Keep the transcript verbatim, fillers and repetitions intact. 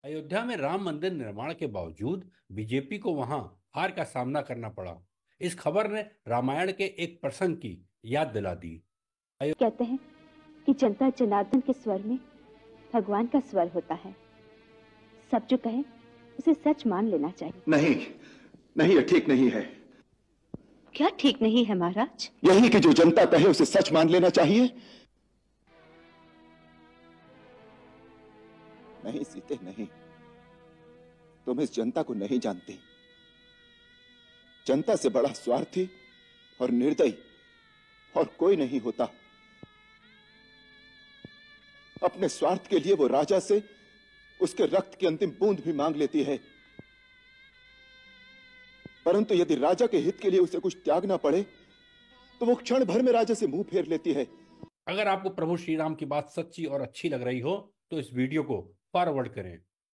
अयोध्या में राम मंदिर निर्माण के बावजूद बीजेपी को वहां हार का सामना करना पड़ा। इस खबर ने रामायण के एक प्रसंग की याद दिला दी। अयो... कहते हैं कि जनता जनार्दन के स्वर में भगवान का स्वर होता है। सब जो कहे उसे सच मान लेना चाहिए। नहीं, नहीं, ये ठीक नहीं है। क्या ठीक नहीं है महाराज? यही कि जो जनता कहे उसे सच मान लेना चाहिए। नहीं सीते, नहीं, तुम इस जनता को नहीं जानती। जनता से बड़ा स्वार्थी और निर्दयी और कोई नहीं होता। अपने स्वार्थ के लिए वो राजा से उसके रक्त की अंतिम बूंद भी मांग लेती है, परंतु यदि राजा के हित के लिए उसे कुछ त्यागना पड़े तो वो क्षण भर में राजा से मुंह फेर लेती है। अगर आपको प्रभु श्री राम की बात सच्ची और अच्छी लग रही हो तो इस वीडियो को फॉरवर्ड करें।